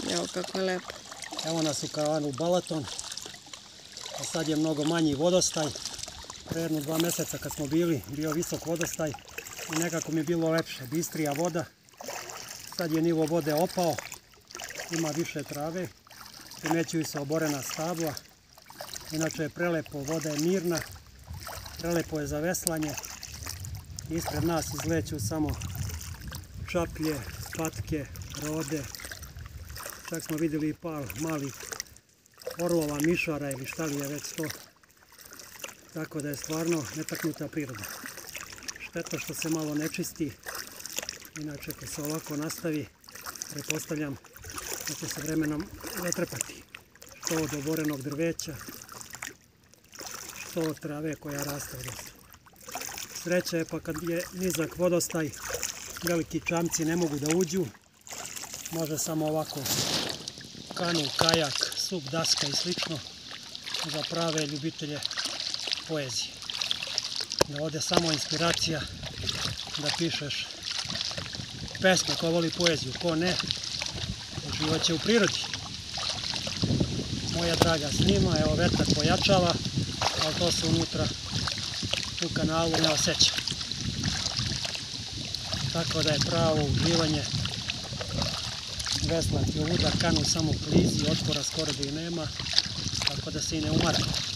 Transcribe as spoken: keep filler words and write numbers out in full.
Evo kako je lepo. Evo nas u karavanu Balaton. A sad je mnogo manji vodostaj. Pre jedno dva mjeseca kad smo bili, bio visok vodostaj i nekako mi je bilo lepše, bistrija voda. Sad je nivo vode opao, ima više trave, primećuju se oborena stabla. Inače je prelepo, voda je mirna, prelepo je za veslanje. Ispred nas izleću samo čaplje, patke, rode. Čak smo vidjeli i par malih orlova, mišara ili šta li je već to. Tako da je stvarno netaknuta priroda. Šteta što se malo ne čisti. Inače, ako se ovako nastavi, pretpostavljam da će se vremenom zatrpati. Što od oborenog drveća, što od trave koja raste odnosno. Sreća je pa kad je nizak vodostaj, veliki čamci ne mogu da uđu. Može samo ovako kanu, kajak, sup, daska i slično za prave ljubitelje poezije. Da ode samo inspiracija da pišeš pesme, ko voli poeziju, ko ne, uživat će u prirodi. Moja draga snima, evo vetar pojačava, ali to se unutra u kanalu ne osjeća. Tako da je pravo uživanje veslati ovuda, kanu samo klizi, otpora skoro da i nema, tako da se i ne umara.